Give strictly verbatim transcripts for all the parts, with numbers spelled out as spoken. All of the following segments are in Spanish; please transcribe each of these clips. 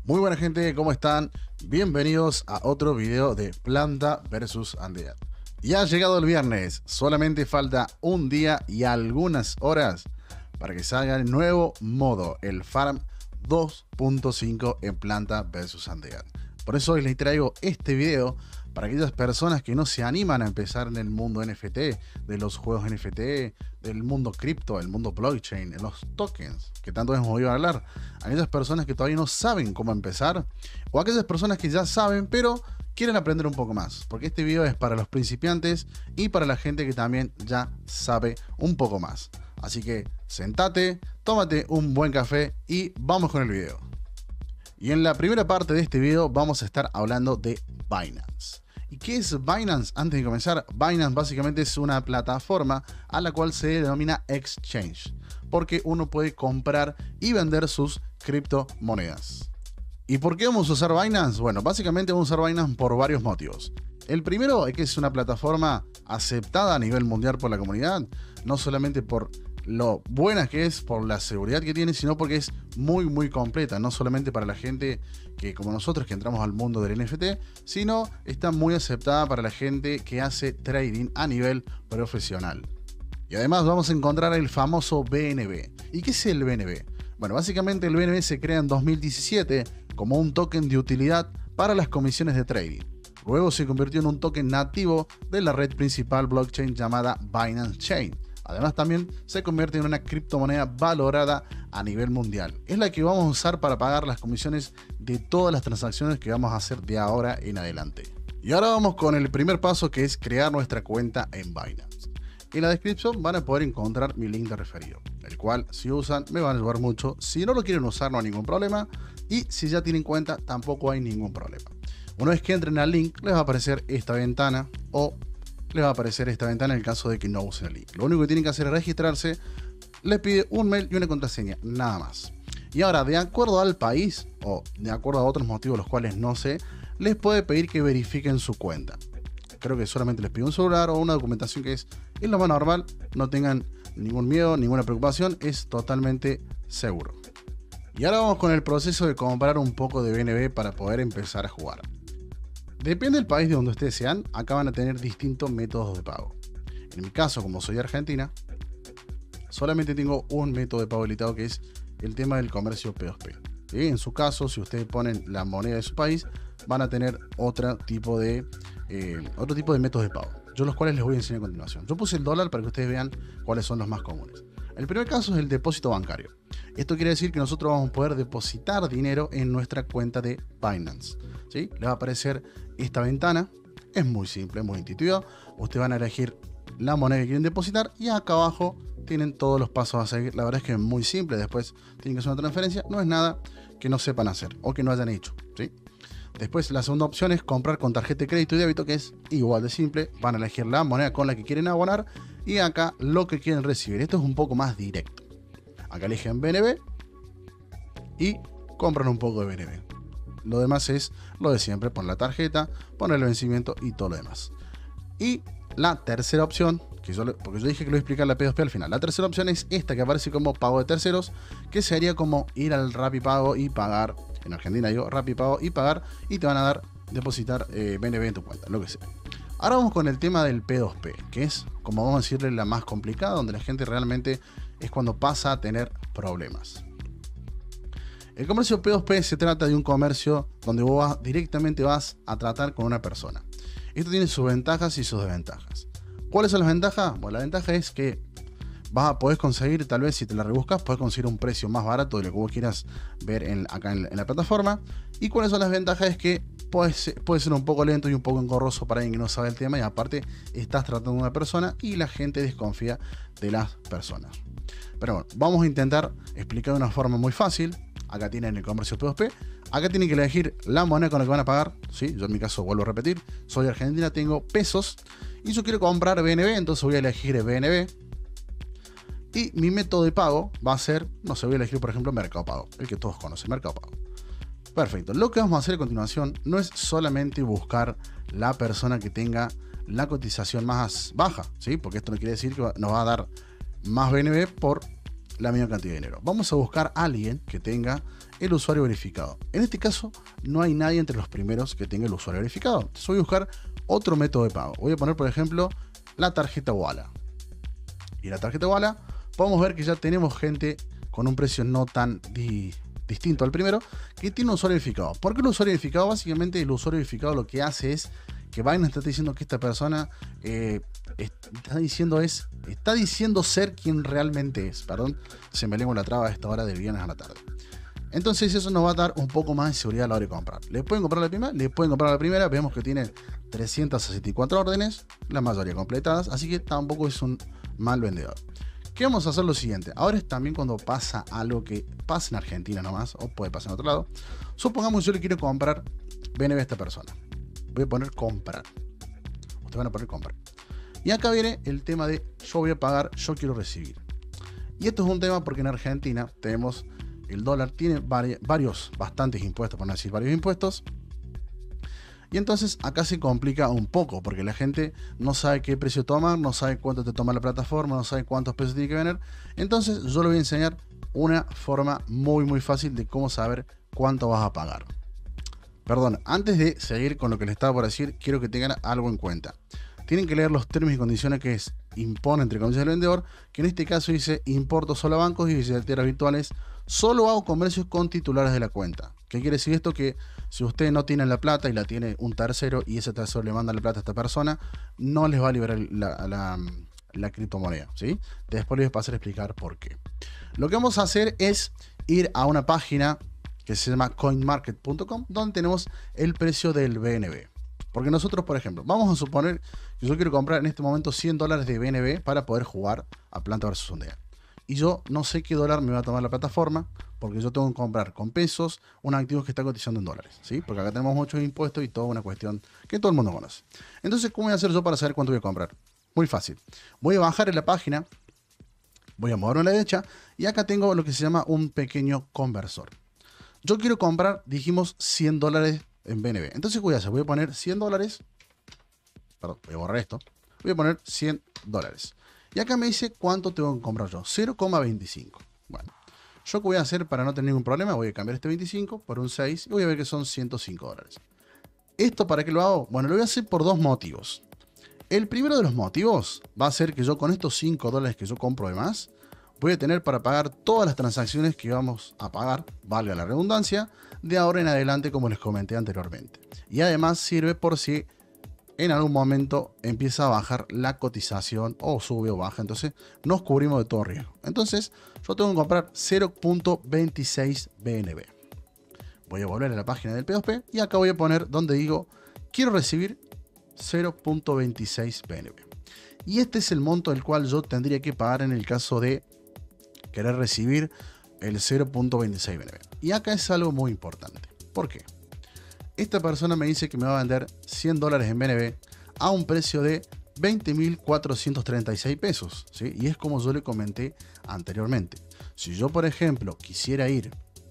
Muy buena gente, ¿cómo están? Bienvenidos a otro video de Planta versus Undead. Ya ha llegado el viernes, solamente falta un día y algunas horas para que salga el nuevo modo, el Farm dos punto cinco en Planta versus Undead. Por eso hoy les traigo este video para aquellas personas que no se animan a empezar en el mundo N F T, de los juegos N F T, del mundo cripto, el mundo blockchain, en los tokens, que tanto hemos oído hablar. Aquellas personas que todavía no saben cómo empezar, o aquellas personas que ya saben, pero quieren aprender un poco más, porque este video es para los principiantes y para la gente que también ya sabe un poco más. Así que sentate, tómate un buen café y vamos con el video. Y en la primera parte de este video vamos a estar hablando de Binance. ¿Y qué es Binance? Antes de comenzar, Binance básicamente es una plataforma a la cual se denomina exchange, porque uno puede comprar y vender sus criptomonedas. ¿Y por qué vamos a usar Binance? Bueno, básicamente vamos a usar Binance por varios motivos. El primero es que es una plataforma aceptada a nivel mundial por la comunidad, no solamente por lo buena que es, por la seguridad que tiene, sino porque es muy muy completa, no solamente para la gente que como nosotros que entramos al mundo del N F T, sino está muy aceptada para la gente que hace trading a nivel profesional. Y además vamos a encontrar el famoso B N B. ¿Y qué es el B N B? Bueno, básicamente el B N B se crea en dos mil diecisiete como un token de utilidad para las comisiones de trading. Luego se convirtió en un token nativo de la red principal blockchain llamada Binance Chain. Además también se convierte en una criptomoneda valorada a nivel mundial. Es la que vamos a usar para pagar las comisiones de todas las transacciones que vamos a hacer de ahora en adelante. Y ahora vamos con el primer paso, que es crear nuestra cuenta en Binance. En la descripción van a poder encontrar mi link de referido, el cual si usan me van a ayudar mucho. Si no lo quieren usar no hay ningún problema, y si ya tienen cuenta tampoco hay ningún problema. Una vez que entren al link les va a aparecer esta ventana, o les va a aparecer esta ventana en el caso de que no usen el link. Lo único que tienen que hacer es registrarse, les pide un mail y una contraseña, nada más. Y ahora, de acuerdo al país, o de acuerdo a otros motivos los cuales no sé, les puede pedir que verifiquen su cuenta. Creo que solamente les pide un celular o una documentación que es, es lo más normal, no tengan ningún miedo, ninguna preocupación, es totalmente seguro. Y ahora vamos con el proceso de comprar un poco de B N B para poder empezar a jugar. Depende del país de donde ustedes sean, acá van a tener distintos métodos de pago. En mi caso, como soy de Argentina, solamente tengo un método de pago habilitado, que es el tema del comercio P dos P. ¿Sí? En su caso, si ustedes ponen la moneda de su país, van a tener otro tipo de, eh, otro tipo de métodos de pago, yo los cuales les voy a enseñar a continuación. Yo puse el dólar para que ustedes vean cuáles son los más comunes. El primer caso es el depósito bancario. Esto quiere decir que nosotros vamos a poder depositar dinero en nuestra cuenta de Binance. ¿Sí? Les va a aparecer esta ventana. Es muy simple, muy intuitivo. Ustedes van a elegir la moneda que quieren depositar y acá abajo tienen todos los pasos a seguir. La verdad es que es muy simple. Después tienen que hacer una transferencia. No es nada que no sepan hacer o que no hayan hecho. ¿Sí? Después la segunda opción es comprar con tarjeta de crédito y débito, que es igual de simple. Van a elegir la moneda con la que quieren abonar y acá lo que quieren recibir. Esto es un poco más directo. Acá eligen B N B y compran un poco de B N B. Lo demás es lo de siempre, poner la tarjeta, poner el vencimiento y todo lo demás. Y la tercera opción, que yo, porque yo dije que lo voy a explicar la P dos P al final, la tercera opción es esta que aparece como pago de terceros, que sería como ir al Rapipago y pagar, en Argentina digo Rapipago y pagar, y te van a dar, depositar eh, B N B en tu cuenta, lo que sea. Ahora vamos con el tema del P dos P, que es, como vamos a decirle, la más complicada, donde la gente realmente es cuando pasa a tener problemas. El comercio P dos P se trata de un comercio donde vos vas, directamente vas a tratar con una persona. Esto tiene sus ventajas y sus desventajas. ¿Cuáles son las ventajas? Bueno, la ventaja es que vas a poder conseguir, tal vez si te la rebuscas, puedes conseguir un precio más barato de lo que vos quieras ver en, acá en, en la plataforma. ¿Y cuáles son las ventajas? Es que puede ser, puede ser un poco lento y un poco engorroso para alguien que no sabe el tema, y aparte estás tratando a una persona y la gente desconfía de las personas. Pero bueno, vamos a intentar explicar de una forma muy fácil. Acá tienen el comercio P dos P. Acá tienen que elegir la moneda con la que van a pagar. ¿Sí? Yo en mi caso vuelvo a repetir. Soy de Argentina, tengo pesos. Y yo quiero comprar B N B, entonces voy a elegir B N B. Y mi método de pago va a ser, no sé, voy a elegir por ejemplo Mercado Pago. El que todos conocen, Mercado Pago. Perfecto. Lo que vamos a hacer a continuación no es solamente buscar la persona que tenga la cotización más baja. ¿Sí? Porque esto no quiere decir que nos va a dar más B N B por la misma cantidad de dinero. Vamos a buscar a alguien que tenga el usuario verificado. En este caso, no hay nadie entre los primeros que tenga el usuario verificado. Entonces voy a buscar otro método de pago. Voy a poner, por ejemplo, la tarjeta Ualá. Y la tarjeta Ualá, podemos ver que ya tenemos gente con un precio no tan di distinto al primero, que tiene un usuario verificado. ¿Por qué el usuario verificado? Básicamente el usuario verificado lo que hace es que Binance está diciendo que esta persona eh, está diciendo es está diciendo ser quien realmente es. Perdón, se me lengua la traba a esta hora del viernes a la tarde. Entonces eso nos va a dar un poco más de seguridad a la hora de comprar. ¿Le pueden comprar la primera? Le pueden comprar la primera. Vemos que tiene trescientas sesenta y cuatro órdenes, la mayoría completadas, así que tampoco es un mal vendedor. ¿Qué vamos a hacer? Lo siguiente. Ahora es también cuando pasa algo que pasa en Argentina nomás, o puede pasar en otro lado. Supongamos yo le quiero comprar B N B a esta persona. Voy a poner comprar. Ustedes van a poner comprar. Y acá viene el tema de yo voy a pagar, yo quiero recibir. Y esto es un tema porque en Argentina tenemos el dólar, tiene vari varios, bastantes impuestos, por no decir varios impuestos. Y entonces acá se complica un poco porque la gente no sabe qué precio tomar, no sabe cuánto te toma la plataforma, no sabe cuántos pesos tiene que vender. Entonces yo le voy a enseñar una forma muy muy fácil de cómo saber cuánto vas a pagar. Perdón, antes de seguir con lo que les estaba por decir, quiero que tengan algo en cuenta. Tienen que leer los términos y condiciones que es impone entre comillas el vendedor, que en este caso dice importo solo a bancos y billeteras virtuales, solo hago comercios con titulares de la cuenta. ¿Qué quiere decir esto? Que si ustedes no tienen la plata y la tiene un tercero y ese tercero le manda la plata a esta persona, no les va a liberar la, la, la criptomoneda, ¿sí? Después les voy a pasar a explicar por qué. Lo que vamos a hacer es ir a una página que se llama coin market punto com, donde tenemos el precio del B N B. Porque nosotros, por ejemplo, vamos a suponer que yo quiero comprar en este momento cien dólares de B N B para poder jugar a Planta versus. Undead. Y yo no sé qué dólar me va a tomar la plataforma, porque yo tengo que comprar con pesos un activo que está cotizando en dólares, ¿sí? Porque acá tenemos muchos impuestos y toda una cuestión que todo el mundo conoce. Entonces, ¿cómo voy a hacer yo para saber cuánto voy a comprar? Muy fácil. Voy a bajar en la página, voy a moverme a la derecha y acá tengo lo que se llama un pequeño conversor. Yo quiero comprar, dijimos, cien dólares en B N B. Entonces, ¿qué voy a hacer? Voy a poner cien dólares. Perdón, voy a borrar esto. Voy a poner cien dólares. Y acá me dice cuánto tengo que comprar yo. cero coma veinticinco. Bueno, yo qué voy a hacer para no tener ningún problema. Voy a cambiar este veinticinco por un seis y voy a ver que son ciento cinco dólares. ¿Esto para qué lo hago? Bueno, lo voy a hacer por dos motivos. El primero de los motivos va a ser que yo con estos cinco dólares que yo compro de más, voy a tener para pagar todas las transacciones que vamos a pagar, valga la redundancia, de ahora en adelante, como les comenté anteriormente. Y además sirve por si en algún momento empieza a bajar la cotización o sube o baja, entonces nos cubrimos de todo riesgo. Entonces yo tengo que comprar cero punto veintiséis B N B. Voy a volver a la página del P dos P y acá voy a poner donde digo quiero recibir cero punto veintiséis B N B. Y este es el monto del cual yo tendría que pagar en el caso de querer recibir el cero punto veintiséis B N B. Y acá es algo muy importante. ¿Por qué? Esta persona me dice que me va a vender cien dólares en B N B a un precio de veinte mil cuatrocientos treinta y seis pesos, ¿sí? Y es como yo le comenté anteriormente. Si yo, por ejemplo, quisiera ir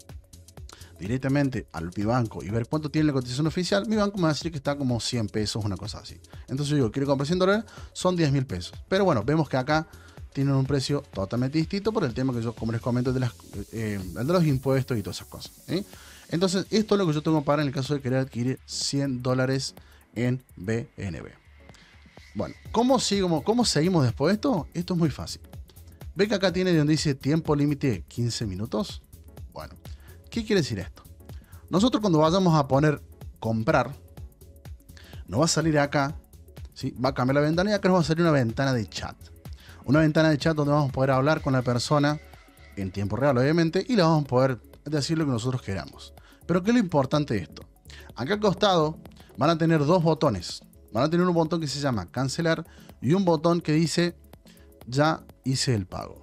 directamente al mi banco y ver cuánto tiene la cotización oficial, mi banco me va a decir que está como cien pesos, una cosa así. Entonces yo digo, quiero comprar cien dólares, son diez mil pesos. Pero bueno, vemos que acá tienen un precio totalmente distinto por el tema que yo, como les comento, de, las, eh, de los impuestos y todas esas cosas, ¿sí? Entonces, esto es lo que yo tengo para en el caso de querer adquirir cien dólares en B N B. Bueno, ¿cómo, sigo, ¿cómo seguimos después de esto? Esto es muy fácil. ¿Ve que acá tiene donde dice tiempo límite quince minutos? Bueno, ¿qué quiere decir esto? Nosotros cuando vayamos a poner comprar, nos va a salir acá, ¿sí? Va a cambiar la ventana y acá nos va a salir una ventana de chat. Una ventana de chat donde vamos a poder hablar con la persona en tiempo real, obviamente, y le vamos a poder decir lo que nosotros queramos. Pero ¿qué es lo importante de esto? Acá al costado van a tener dos botones. Van a tener un botón que se llama cancelar y un botón que dice ya hice el pago.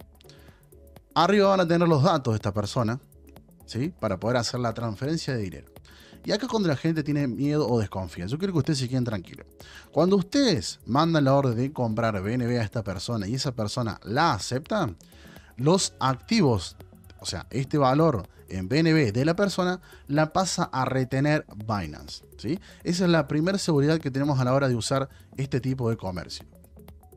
Arriba van a tener los datos de esta persona, ¿sí? Para poder hacer la transferencia de dinero. Y acá es cuando la gente tiene miedo o desconfía. Yo quiero que ustedes se queden tranquilos. Cuando ustedes mandan la orden de comprar B N B a esta persona y esa persona la acepta, los activos, o sea, este valor en B N B de la persona, la pasa a retener Binance, ¿sí? Esa es la primera seguridad que tenemos a la hora de usar este tipo de comercio.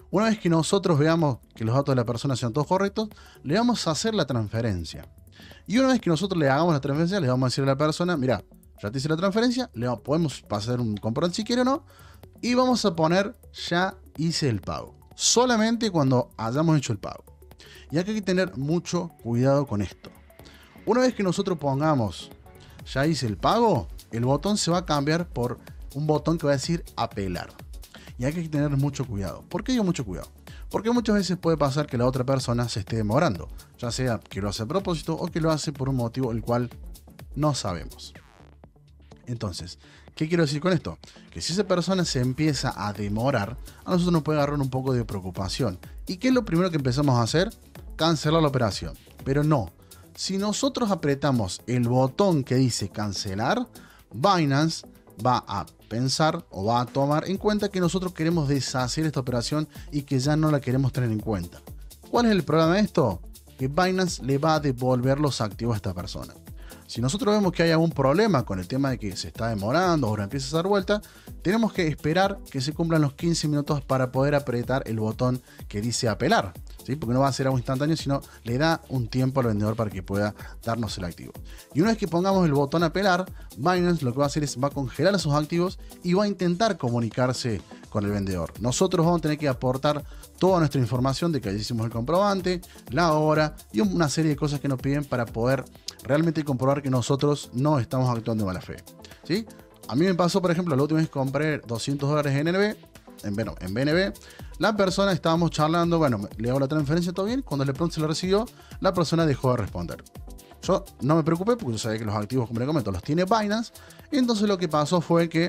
Una vez que nosotros veamos que los datos de la persona sean todos correctos, le vamos a hacer la transferencia. Y una vez que nosotros le hagamos la transferencia, le vamos a decir a la persona, mira, ya te hice la transferencia, le podemos pasar un comprobante si quiere o no, y vamos a poner, ya hice el pago. Solamente cuando hayamos hecho el pago. Y acá hay que tener mucho cuidado con esto. Una vez que nosotros pongamos, ya hice el pago, el botón se va a cambiar por un botón que va a decir apelar. Y hay que tener mucho cuidado. ¿Por qué digo mucho cuidado? Porque muchas veces puede pasar que la otra persona se esté demorando, ya sea que lo hace a propósito o que lo hace por un motivo el cual no sabemos. Entonces, ¿qué quiero decir con esto? Que si esa persona se empieza a demorar, a nosotros nos puede agarrar un poco de preocupación. ¿Y qué es lo primero que empezamos a hacer? Cancelar la operación. Pero no, si nosotros apretamos el botón que dice cancelar, Binance va a pensar o va a tomar en cuenta que nosotros queremos deshacer esta operación y que ya no la queremos tener en cuenta. ¿Cuál es el problema de esto? Que Binance le va a devolver los activos a esta persona. Si nosotros vemos que hay algún problema con el tema de que se está demorando o ahora empieza a dar vuelta, tenemos que esperar que se cumplan los quince minutos para poder apretar el botón que dice apelar, ¿sí? Porque no va a ser algo instantáneo, sino le da un tiempo al vendedor para que pueda darnos el activo. Y una vez que pongamos el botón apelar, Binance lo que va a hacer es va a congelar esos activos y va a intentar comunicarse con el vendedor. Nosotros vamos a tener que aportar toda nuestra información de que ya hicimos el comprobante, la hora y una serie de cosas que nos piden para poder realmente comprobar que nosotros no estamos actuando de mala fe, ¿sí? A mí me pasó, por ejemplo, la última vez que compré doscientos dólares en N B, en, bueno, en B N B, la persona, estábamos charlando, bueno, le hago la transferencia, todo bien, cuando le pronto se lo recibió, la persona dejó de responder. Yo no me preocupé porque yo sabía que los activos, como le comento, los tiene Binance. Entonces lo que pasó fue que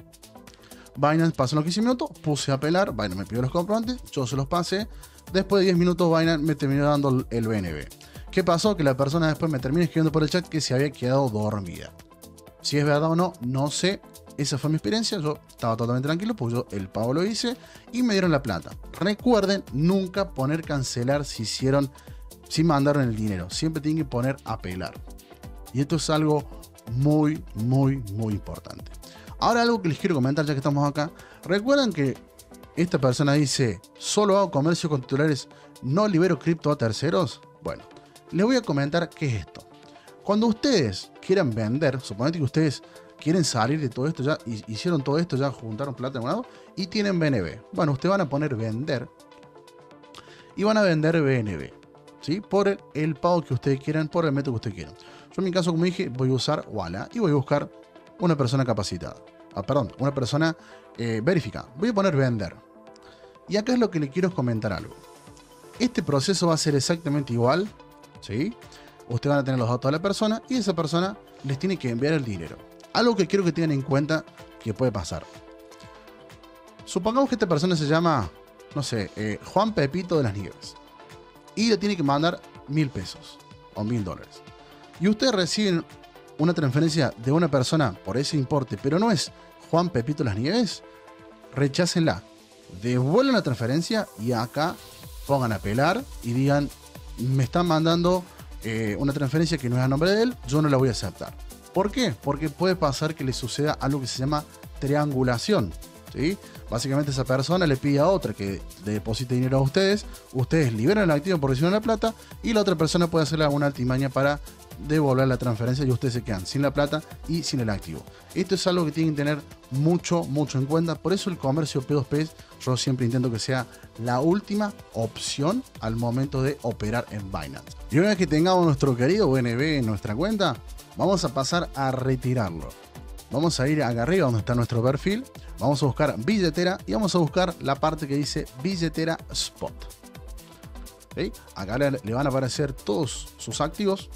Binance pasó los quince minutos, puse a apelar, Binance me pidió los comprobantes, yo se los pasé. Después de diez minutos Binance me terminó dando el B N B. ¿Qué pasó? Que la persona después me terminó escribiendo por el chat que se había quedado dormida. Si es verdad o no, no sé. Esa fue mi experiencia. Yo estaba totalmente tranquilo, pues yo el pago lo hice y me dieron la plata. Recuerden nunca poner cancelar si hicieron, si mandaron el dinero. Siempre tienen que poner apelar. Y esto es algo muy, muy, muy importante. Ahora algo que les quiero comentar ya que estamos acá. Recuerden que esta persona dice, solo hago comercio con titulares, no libero cripto a terceros. Bueno, les voy a comentar qué es esto. Cuando ustedes quieran vender, suponete que ustedes quieren salir de todo esto, ya hicieron todo esto, ya juntaron plata en un lado y tienen B N B. Bueno, ustedes van a poner vender y van a vender B N B, ¿sí? Por el, el pago que ustedes quieran, por el método que ustedes quieran. Yo en mi caso, como dije, voy a usar Walla y voy a buscar una persona capacitada. Ah, perdón, una persona eh, verificada. Voy a poner vender. Y acá es lo que le quiero comentar algo. Este proceso va a ser exactamente igual, ¿sí? Ustedes van a tener los datos de la persona y esa persona les tiene que enviar el dinero. Algo que quiero que tengan en cuenta que puede pasar. Supongamos que esta persona se llama, no sé, eh, Juan Pepito de las Nieves. Y le tiene que mandar mil pesos o mil dólares. Y ustedes reciben una transferencia de una persona por ese importe, pero no es Juan Pepito de las Nieves. Rechácenla. Devuelvan la transferencia y acá pongan a apelar y digan, me están mandando eh, una transferencia que no es a nombre de él, yo no la voy a aceptar. ¿Por qué? Porque puede pasar que le suceda algo que se llama triangulación, ¿sí? Básicamente esa persona le pide a otra que le deposite dinero a ustedes, ustedes liberan el activo por recibir la plata y la otra persona puede hacerle alguna altimaña para devolver la transferencia y ustedes se quedan sin la plata y sin el activo. Esto es algo que tienen que tener mucho, mucho en cuenta. Por eso el comercio P dos P yo siempre intento que sea la última opción al momento de operar en Binance. Y una vez que tengamos nuestro querido B N B en nuestra cuenta, vamos a pasar a retirarlo. Vamos a ir acá arriba donde está nuestro perfil, vamos a buscar billetera y vamos a buscar la parte que dice billetera spot. ¿Sí? Acá le, le van a aparecer todos sus activos.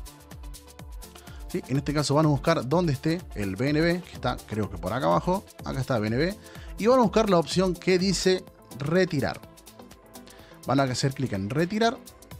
¿Sí? En este caso van a buscar donde esté el B N B, que está creo que por acá abajo. Acá está B N B. Y van a buscar la opción que dice retirar. Van a hacer clic en retirar.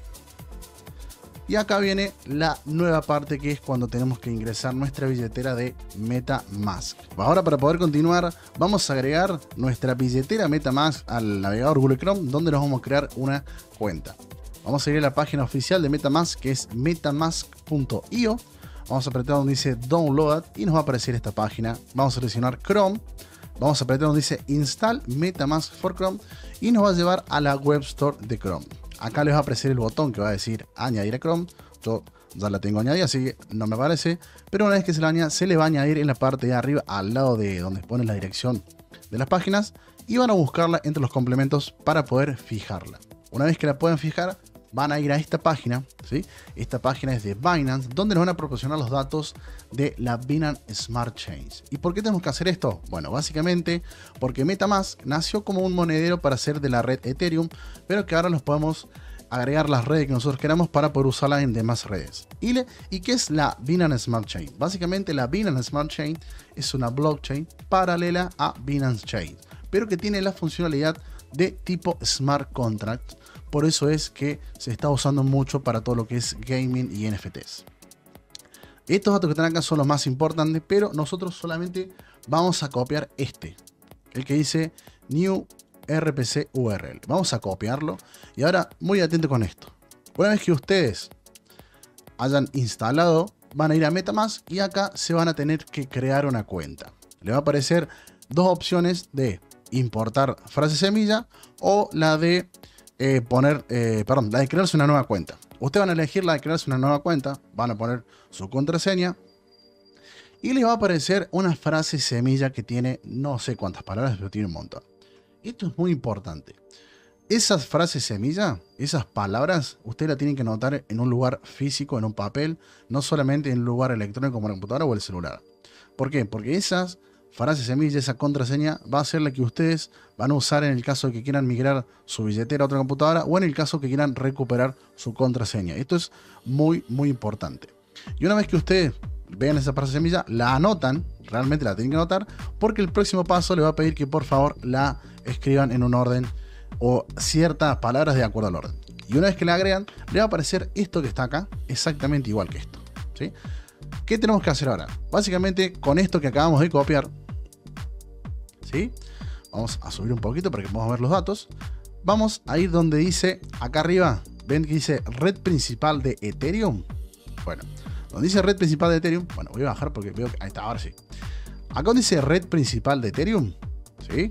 Y acá viene la nueva parte, que es cuando tenemos que ingresar nuestra billetera de MetaMask. Ahora, para poder continuar, vamos a agregar nuestra billetera MetaMask al navegador Google Chrome, donde nos vamos a crear una cuenta. Vamos a ir a la página oficial de MetaMask, que es metamask punto io. Vamos a apretar donde dice Download y nos va a aparecer esta página. Vamos a seleccionar Chrome. Vamos a apretar donde dice Install MetaMask for Chrome y nos va a llevar a la Web Store de Chrome. Acá les va a aparecer el botón que va a decir añadir a Chrome. Yo ya la tengo añadida, así que no me aparece, pero una vez que se la añada, se le va a añadir en la parte de arriba, al lado de donde pone la dirección de las páginas, y van a buscarla entre los complementos para poder fijarla. Una vez que la puedan fijar, van a ir a esta página, ¿sí? Esta página es de Binance, donde nos van a proporcionar los datos de la Binance Smart Chain. ¿Y por qué tenemos que hacer esto? Bueno, básicamente porque MetaMask nació como un monedero para hacer de la red Ethereum, pero que ahora nos podemos agregar las redes que nosotros queramos para poder usarlas en demás redes. ¿Y, le, ¿Y qué es la Binance Smart Chain? Básicamente la Binance Smart Chain es una blockchain paralela a Binance Chain, pero que tiene la funcionalidad de tipo Smart Contract. Por eso es que se está usando mucho para todo lo que es gaming y N F Ts. Estos datos que están acá son los más importantes, pero nosotros solamente vamos a copiar este, el que dice New R P C U R L. Vamos a copiarlo. Y ahora, muy atento con esto. Una vez que ustedes hayan instalado, van a ir a MetaMask y acá se van a tener que crear una cuenta. Le va a aparecer dos opciones de importar frase semilla o la de eh, poner, eh, perdón, la de crearse una nueva cuenta. Ustedes van a elegir la de crearse una nueva cuenta, van a poner su contraseña y les va a aparecer una frase semilla que tiene no sé cuántas palabras, pero tiene un montón. Esto es muy importante. Esas frases semilla, esas palabras, ustedes las tienen que anotar en un lugar físico, en un papel, no solamente en un lugar electrónico como la computadora o el celular. ¿Por qué? Porque esas frases semilla, esa contraseña, va a ser la que ustedes van a usar en el caso de que quieran migrar su billetera a otra computadora o en el caso que quieran recuperar su contraseña. Esto es muy, muy importante. Y una vez que ustedes vean esa frase semilla, la anotan, realmente la tienen que anotar, porque el próximo paso le va a pedir que por favor la escriban en un orden o ciertas palabras de acuerdo al orden. Y una vez que la agregan, le va a aparecer esto que está acá, exactamente igual que esto, ¿sí? ¿Qué tenemos que hacer ahora? Básicamente con esto que acabamos de copiar, ¿sí? Vamos a subir un poquito para que podamos ver los datos. Vamos a ir donde dice, acá arriba, ven que dice red principal de Ethereum. Bueno, donde dice red principal de Ethereum, bueno, voy a bajar porque veo que ahí está, ahora sí. Acá donde dice red principal de Ethereum, ¿sí?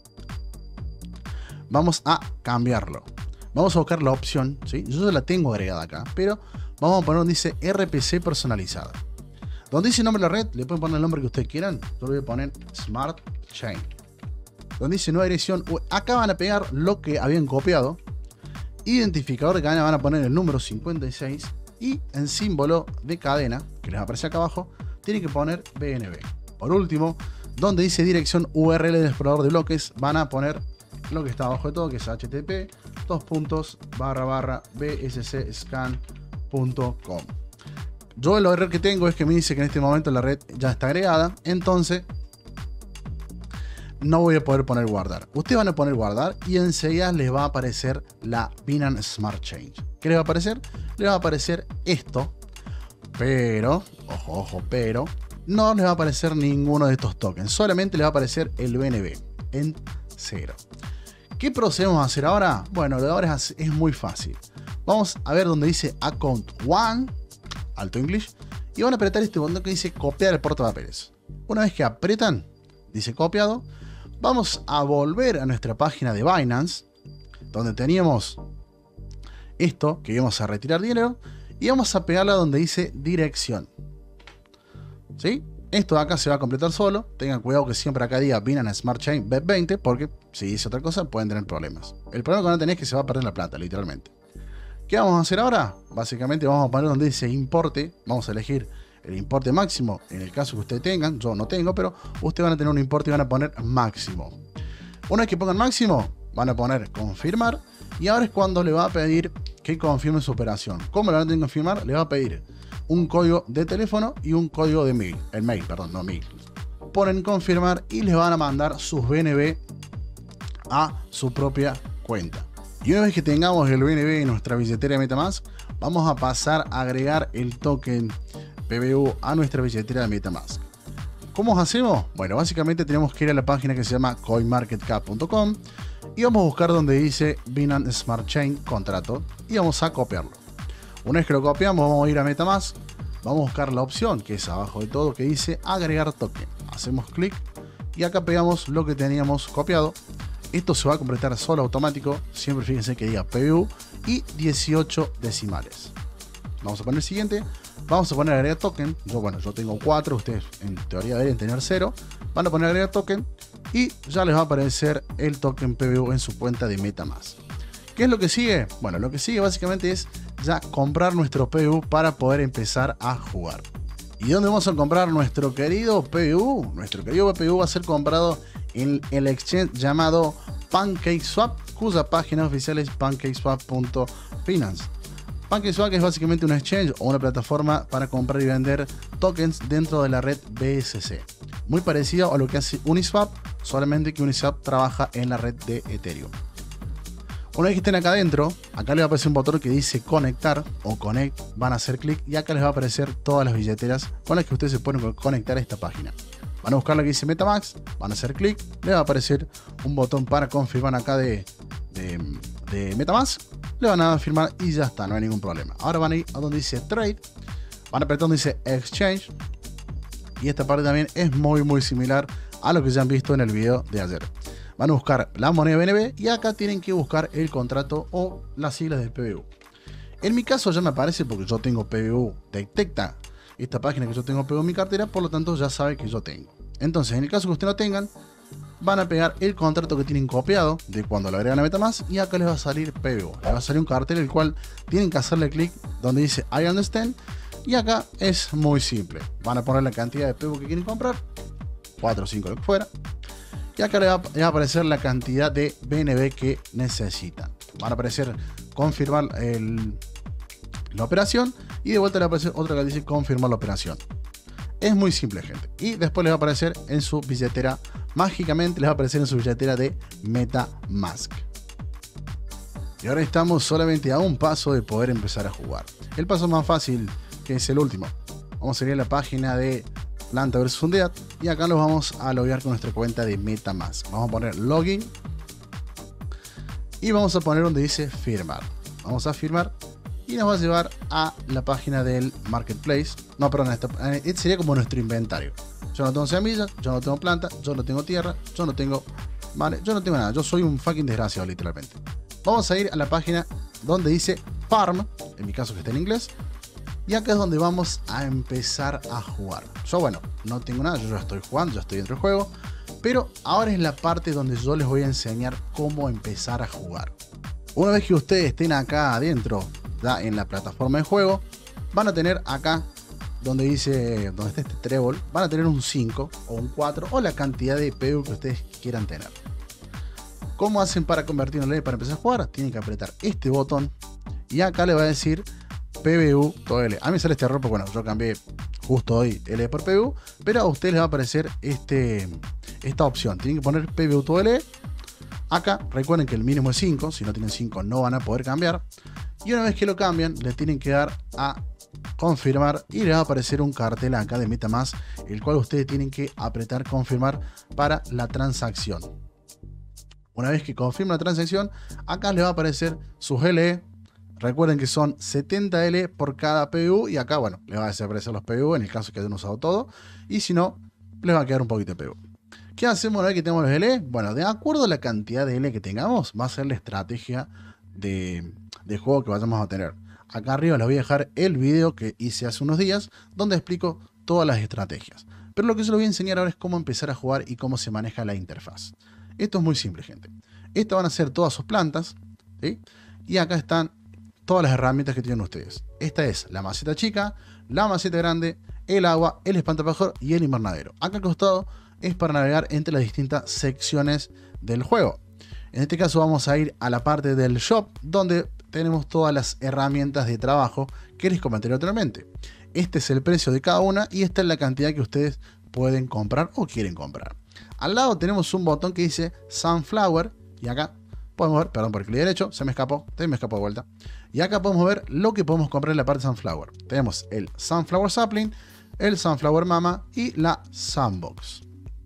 Vamos a cambiarlo. Vamos a buscar la opción, ¿sí? Yo ya la tengo agregada acá, pero vamos a poner donde dice R P C personalizada. Donde dice nombre de la red, le pueden poner el nombre que ustedes quieran. Yo le voy a poner Smart Chain. Donde dice nueva dirección, acá van a pegar lo que habían copiado. Identificador de cadena van a poner el número cincuenta y seis. Y en símbolo de cadena, que les aparece acá abajo, tienen que poner B N B. Por último, donde dice dirección U R L del explorador de bloques, van a poner lo que está abajo de todo, que es H T T P dos puntos barra barra b s c scan punto com. Yo el error que tengo es que me dice que en este momento la red ya está agregada, entonces no voy a poder poner guardar. Ustedes van a poner guardar y enseguida les va a aparecer la Binance Smart Chain. ¿Qué les va a aparecer? Les va a aparecer esto, pero, ojo, ojo, pero no les va a aparecer ninguno de estos tokens, solamente les va a aparecer el B N B en cero. ¿Qué procedemos a hacer ahora? Bueno, lo de ahora es, es muy fácil. Vamos a ver donde dice Account One, alto English, y van a apretar este botón que dice copiar el portapapeles. Una vez que apretan, dice copiado, vamos a volver a nuestra página de Binance, donde teníamos esto, que íbamos a retirar dinero, y vamos a pegarla donde dice dirección. ¿Sí? Esto de acá se va a completar solo. Tengan cuidado que siempre acá diga Binance Smart Chain B veinte, porque si dice otra cosa pueden tener problemas. El problema que van a tener es que se va a perder la plata, literalmente. ¿Qué vamos a hacer ahora? Básicamente vamos a poner donde dice importe. Vamos a elegir el importe máximo en el caso que ustedes tengan. Yo no tengo, pero ustedes van a tener un importe y van a poner máximo. Una vez que pongan máximo, van a poner confirmar. Y ahora es cuando le va a pedir que confirme su operación. ¿Cómo le van a tener que confirmar? Le va a pedir un código de teléfono y un código de mail. El mail, perdón, no mail. Ponen confirmar y les van a mandar sus B N B a su propia cuenta. Y una vez que tengamos el B N B en nuestra billetera de MetaMask, vamos a pasar a agregar el token P B U a nuestra billetera de MetaMask. ¿Cómo hacemos? Bueno, básicamente tenemos que ir a la página que se llama coin market cap punto com y vamos a buscar donde dice Binance Smart Chain contrato y vamos a copiarlo. Una vez que lo copiamos, vamos a ir a MetaMask, vamos a buscar la opción que es abajo de todo que dice agregar token. Hacemos clic y acá pegamos lo que teníamos copiado Esto se va a completar solo automático, siempre fíjense que diga P B U y dieciocho decimales. Vamos a poner el siguiente, vamos a poner agregar token. Yo, bueno, yo tengo cuatro, ustedes en teoría deberían tener cero. Van a poner agregar token y ya les va a aparecer el token P B U en su cuenta de MetaMask. ¿Qué es lo que sigue? Bueno, lo que sigue básicamente es ya comprar nuestro P B U para poder empezar a jugar. ¿Y dónde vamos a comprar nuestro querido P B U? Nuestro querido P B U va a ser comprado en el exchange llamado PancakeSwap, cuya página oficial es pancakeswap punto finance. PancakeSwap es básicamente un exchange o una plataforma para comprar y vender tokens dentro de la red B S C. Muy parecido a lo que hace Uniswap, solamente que Uniswap trabaja en la red de Ethereum. Una vez que estén acá adentro, acá les va a aparecer un botón que dice conectar o connect, van a hacer clic y acá les va a aparecer todas las billeteras con las que ustedes se pueden conectar a esta página. Van a buscar la que dice MetaMask, van a hacer clic, les va a aparecer un botón para confirmar acá de, de, de MetaMask, le van a firmar y ya está, no hay ningún problema. Ahora van a ir a donde dice Trade, van a apretar donde dice Exchange y esta parte también es muy muy similar a lo que ya han visto en el video de ayer. Van a buscar la moneda B N B y acá tienen que buscar el contrato o las siglas del P B U. En mi caso ya me aparece porque yo tengo P B U, detecta esta página que yo tengo P B U en mi cartera, por lo tanto ya sabe que yo tengo. Entonces en el caso que ustedes no tengan, van a pegar el contrato que tienen copiado de cuando lo agregan a MetaMask y acá les va a salir P B U. Les va a salir un cartel el cual tienen que hacerle clic donde dice I understand y acá es muy simple. Van a poner la cantidad de P B U que quieren comprar, cuatro o cinco lo que fuera. Y acá le va, le va a aparecer la cantidad de B N B que necesitan. Van a aparecer confirmar el, la operación y de vuelta le va a aparecer otra que dice confirmar la operación. Es muy simple, gente. Y después les va a aparecer en su billetera, mágicamente les va a aparecer en su billetera de MetaMask. Y ahora estamos solamente a un paso de poder empezar a jugar. El paso más fácil, que es el último. Vamos a ir a la página de Planta versus Undead y acá nos vamos a loguear con nuestra cuenta de MetaMask. Vamos a poner login y vamos a poner donde dice firmar. Vamos a firmar y nos va a llevar a la página del marketplace. No, perdón, esta, este sería como nuestro inventario. Yo no tengo semillas, yo no tengo planta, yo no tengo tierra, yo no tengo, vale, yo no tengo nada. Yo soy un fucking desgraciado, literalmente. Vamos a ir a la página donde dice farm, en mi caso que está en inglés. Y acá es donde vamos a empezar a jugar. Yo, bueno, no tengo nada, yo ya estoy jugando, ya estoy dentro del juego. Pero ahora es la parte donde yo les voy a enseñar cómo empezar a jugar. Una vez que ustedes estén acá adentro, ya en la plataforma de juego, van a tener acá, donde dice, donde está este trébol, van a tener un cinco o un cuatro o la cantidad de P B U que ustedes quieran tener. ¿Cómo hacen para convertirlo en L para empezar a jugar? Tienen que apretar este botón y acá le va a decir P B U todo L. A mí me sale este error porque bueno, yo cambié justo hoy L por P B U, pero a ustedes les va a aparecer este, esta opción. Tienen que poner P B U todo L. Acá recuerden que el mínimo es cinco, si no tienen cinco no van a poder cambiar. Y una vez que lo cambian, le tienen que dar a confirmar y les va a aparecer un cartel acá de MetaMask, el cual ustedes tienen que apretar confirmar para la transacción. Una vez que confirman la transacción, acá les va a aparecer sus L E. Recuerden que son setenta L por cada P B U y acá, bueno, les va a desaparecer los P B U en el caso que hayan usado todo. Y si no, les va a quedar un poquito de P B U. ¿Qué hacemos una vez que tenemos los L E? Bueno, de acuerdo a la cantidad de L E que tengamos, va a ser la estrategia de, de juego que vayamos a tener. Acá arriba les voy a dejar el video que hice hace unos días, donde explico todas las estrategias. Pero lo que yo les voy a enseñar ahora es cómo empezar a jugar y cómo se maneja la interfaz. Esto es muy simple, gente. Estas van a ser todas sus plantas, ¿sí? Y acá están todas las herramientas que tienen ustedes. Esta es la maceta chica, la maceta grande, el agua, el espantapájaro y el invernadero. Acá al costado es para navegar entre las distintas secciones del juego. En este caso vamos a ir a la parte del shop, donde tenemos todas las herramientas de trabajo que les comenté anteriormente. Este es el precio de cada una y esta es la cantidad que ustedes pueden comprar o quieren comprar. Al lado tenemos un botón que dice Sunflower y acá podemos ver, perdón por el clic derecho, se me escapó, se me escapó de vuelta. Y acá podemos ver lo que podemos comprar en la parte de Sunflower. Tenemos el Sunflower Sapling, el Sunflower Mama y la Sunbox.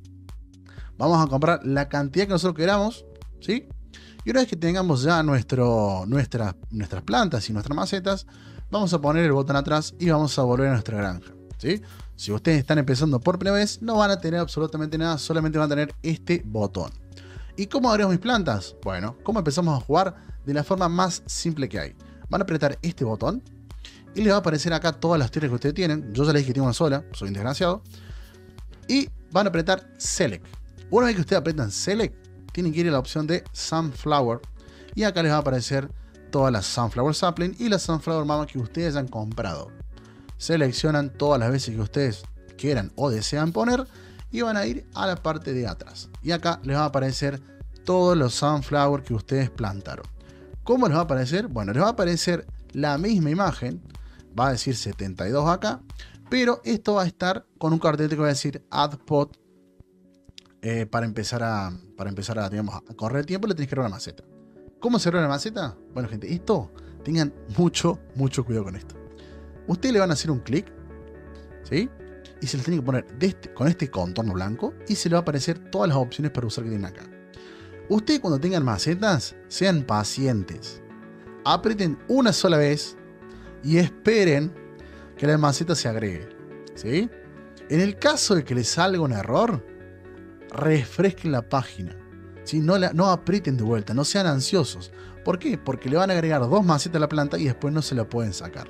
Vamos a comprar la cantidad que nosotros queramos, ¿sí? Y una vez que tengamos ya nuestro, nuestra, nuestras plantas y nuestras macetas, vamos a poner el botón atrás y vamos a volver a nuestra granja, ¿sí? Si ustedes están empezando por primera vez, no van a tener absolutamente nada, solamente van a tener este botón. ¿Y cómo agrego mis plantas? Bueno, ¿cómo empezamos a jugar? De la forma más simple que hay. Van a apretar este botón y les va a aparecer acá todas las tierras que ustedes tienen. Yo ya les dije que tengo una sola, soy un desgraciado. Y van a apretar Select. Una vez que ustedes apretan Select, tienen que ir a la opción de Sunflower. Y acá les va a aparecer todas las Sunflower Sapling y las Sunflower Mama que ustedes han comprado. Seleccionan todas las veces que ustedes quieran o desean poner y van a ir a la parte de atrás. Y acá les va a aparecer todos los Sunflower que ustedes plantaron. ¿Cómo les va a aparecer? Bueno, les va a aparecer la misma imagen. Va a decir setenta y dos acá. Pero esto va a estar con un cartelito que va a decir Add Pot. Eh, para empezar a, para empezar a, digamos, a correr el tiempo le tenéis que crear una maceta. ¿Cómo se crea una maceta? Bueno, gente, esto, tengan mucho, mucho cuidado con esto. Ustedes le van a hacer un clic, ¿sí? Y se le tiene que poner de este, con este contorno blanco y se le va a aparecer todas las opciones para usar que tienen acá. Ustedes cuando tengan macetas, sean pacientes. Aprieten una sola vez y esperen que la maceta se agregue, ¿sí? En el caso de que les salga un error, refresquen la página, ¿sí? No, la, no aprieten de vuelta, no sean ansiosos. ¿Por qué? Porque le van a agregar dos macetas a la planta y después no se la pueden sacar.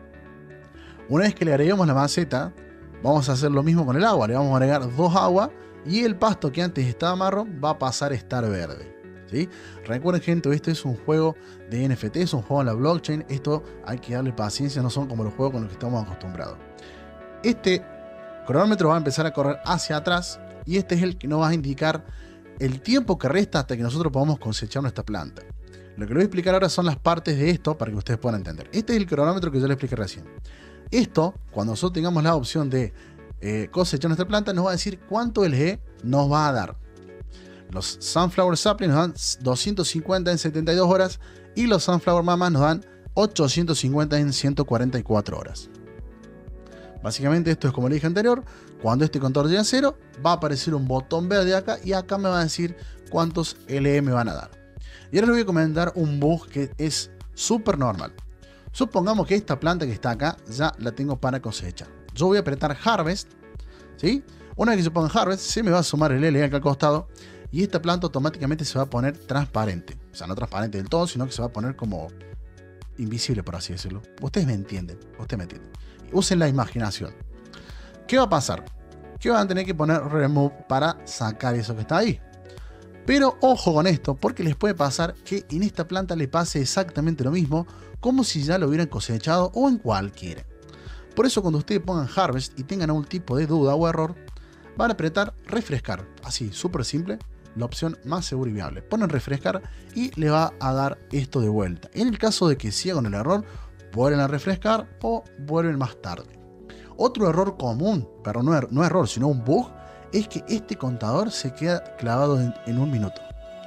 Una vez que le agreguemos la maceta, vamos a hacer lo mismo con el agua. Le vamos a agregar dos aguas y el pasto que antes estaba marrón va a pasar a estar verde, ¿sí? Recuerden, gente, esto es un juego de N F T, es un juego en la blockchain. Esto hay que darle paciencia, no son como los juegos con los que estamos acostumbrados. Este cronómetro va a empezar a correr hacia atrás y este es el que nos va a indicar el tiempo que resta hasta que nosotros podamos cosechar nuestra planta. Lo que les voy a explicar ahora son las partes de esto para que ustedes puedan entender. Este es el cronómetro que yo les expliqué recién. Esto, cuando nosotros tengamos la opción de eh, cosechar nuestra planta, nos va a decir cuánto L G nos va a dar. Los Sunflower Sapling nos dan doscientos cincuenta en setenta y dos horas y los Sunflower Mamas nos dan ochocientos cincuenta en ciento cuarenta y cuatro horas. Básicamente esto es como le dije anterior. Cuando este contador llegue a cero, va a aparecer un botón verde acá y acá me va a decir cuántos L E me van a dar. Y ahora les voy a comentar un bug que es súper normal. Supongamos que esta planta que está acá ya la tengo para cosechar. Yo voy a apretar Harvest, ¿sí? Una vez que se ponga Harvest, se me va a sumar el L E acá al costado y esta planta automáticamente se va a poner transparente. O sea, no transparente del todo, sino que se va a poner como invisible, por así decirlo. Ustedes me entienden, ustedes me entienden. Usen la imaginación. ¿Qué va a pasar? Que van a tener que poner Remove para sacar eso que está ahí. Pero ojo con esto, porque les puede pasar que en esta planta le pase exactamente lo mismo, como si ya lo hubieran cosechado o en cualquiera. Por eso cuando ustedes pongan Harvest y tengan algún tipo de duda o error, van a apretar refrescar. Así, súper simple, la opción más segura y viable. Ponen refrescar y le va a dar esto de vuelta. En el caso de que siga con el error, vuelven a refrescar o vuelven más tarde. Otro error común, pero no, er no error, sino un bug, es que este contador se queda clavado en, en un minuto.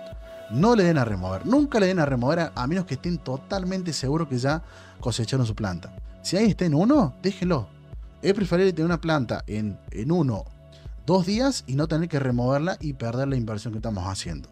No le den a remover, nunca le den a remover a, a menos que estén totalmente seguros que ya cosecharon su planta. Si ahí está en uno, déjenlo. Es preferible tener una planta en, en uno, dos días y no tener que removerla y perder la inversión que estamos haciendo.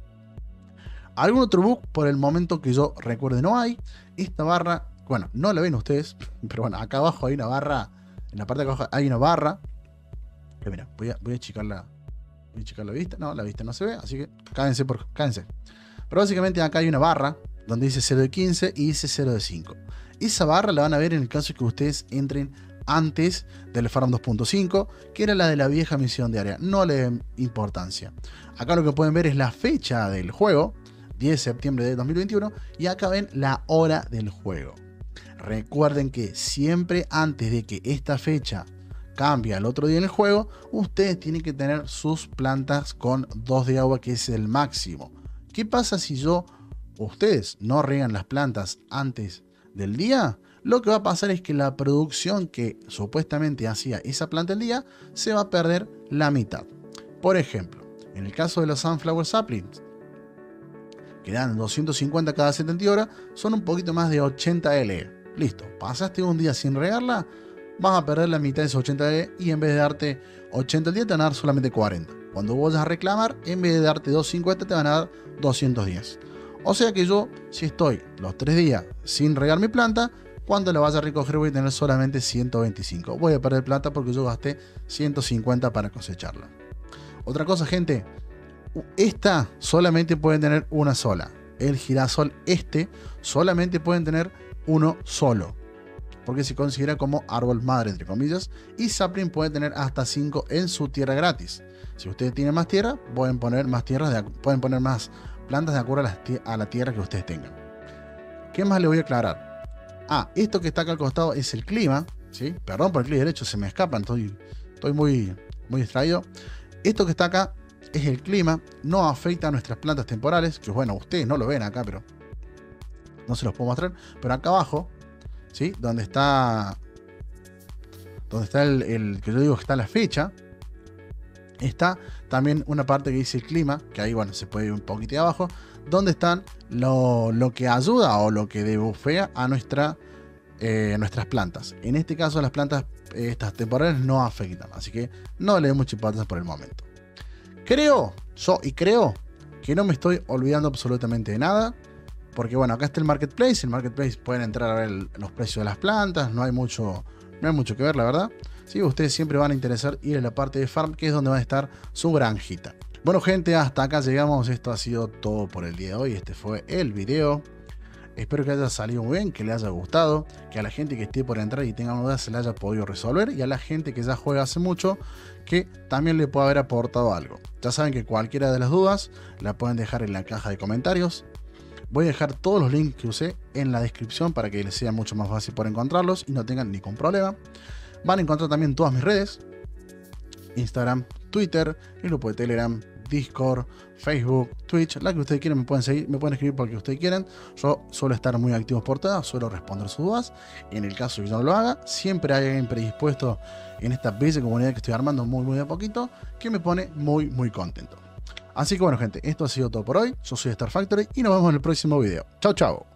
Algún otro bug por el momento que yo recuerde no hay. Esta barra, bueno, no la ven ustedes, pero bueno, acá abajo hay una barra, en la parte de abajo hay una barra. Que mira, voy a, voy a achicar la, voy a achicar la vista, no, la vista no se ve, así que cádense, por, cádense. Pero básicamente acá hay una barra donde dice cero de quince y dice cero de cinco. Esa barra la van a ver en el caso de que ustedes entren antes del Farm dos punto cinco, que era la de la vieja misión diaria. No le den importancia. Acá lo que pueden ver es la fecha del juego, diez de septiembre de dos mil veintiuno, y acá ven la hora del juego. Recuerden que siempre antes de que esta fecha cambie al otro día en el juego, ustedes tienen que tener sus plantas con dos de agua, que es el máximo. ¿Qué pasa si yo, ustedes no riegan las plantas antes del día? Lo que va a pasar es que la producción que supuestamente hacía esa planta el día se va a perder la mitad. Por ejemplo, en el caso de los Sunflower Saplings, que dan doscientos cincuenta cada setenta horas, son un poquito más de ochenta L E. Listo, pasaste un día sin regarla, vas a perder la mitad de esos ochenta L E y en vez de darte ochenta al día te van a dar solamente cuarenta. Cuando vayas a reclamar, en vez de darte doscientos cincuenta te van a dar doscientos diez. O sea que yo, si estoy los tres días sin regar mi planta, cuando la vaya a recoger voy a tener solamente ciento veinticinco. Voy a perder plata porque yo gasté ciento cincuenta para cosecharla. Otra cosa, gente, esta solamente pueden tener una sola. El girasol este solamente pueden tener uno solo, porque se considera como árbol madre, entre comillas, y sapling puede tener hasta cinco en su tierra gratis. Si ustedes tienen más tierra, pueden poner más tierras, de, pueden poner más plantas de acuerdo a la, a la tierra que ustedes tengan. ¿Qué más les voy a aclarar? Ah, esto que está acá al costado es el clima, ¿sí? Perdón por el clic derecho, se me escapan, estoy, estoy muy, muy distraído. Esto que está acá es el clima, no afecta a nuestras plantas temporales, que bueno, ustedes no lo ven acá, pero no se los puedo mostrar. Pero acá abajo, ¿sí? Donde está, donde está el, el que yo digo que está la fecha, está también una parte que dice el clima, que ahí bueno, se puede ir un poquito abajo, donde están lo, lo que ayuda o lo que debufea a nuestra, eh, nuestras plantas. En este caso las plantas eh, estas temporales no afectan, así que no le doy mucha importancia por el momento. Creo, yo y creo que no me estoy olvidando absolutamente de nada, porque bueno, acá está el marketplace. El marketplace pueden entrar a ver el, los precios de las plantas, no hay mucho, no hay mucho que ver, la verdad. Sí, ustedes siempre van a interesar ir a la parte de farm, que es donde va a estar su granjita. Bueno gente, hasta acá llegamos. Esto ha sido todo por el día de hoy. Este fue el video. Espero que haya salido muy bien, que le haya gustado, que a la gente que esté por entrar y tenga dudas se le haya podido resolver, y a la gente que ya juega hace mucho, que también le pueda haber aportado algo. Ya saben que cualquiera de las dudas la pueden dejar en la caja de comentarios. Voy a dejar todos los links que usé en la descripción para que les sea mucho más fácil por encontrarlos y no tengan ningún problema. Van a encontrar también todas mis redes: Instagram, Twitter, el grupo de Telegram, Discord, Facebook, Twitch, la que ustedes quieran. Me pueden seguir, me pueden escribir por lo que ustedes quieran. Yo suelo estar muy activo por todas, suelo responder sus dudas. En el caso de que yo no lo haga, siempre hay alguien predispuesto en esta bella comunidad que estoy armando muy muy a poquito, que me pone muy muy contento. Así que bueno gente, esto ha sido todo por hoy. Yo soy Star Factory y nos vemos en el próximo video. Chao chao.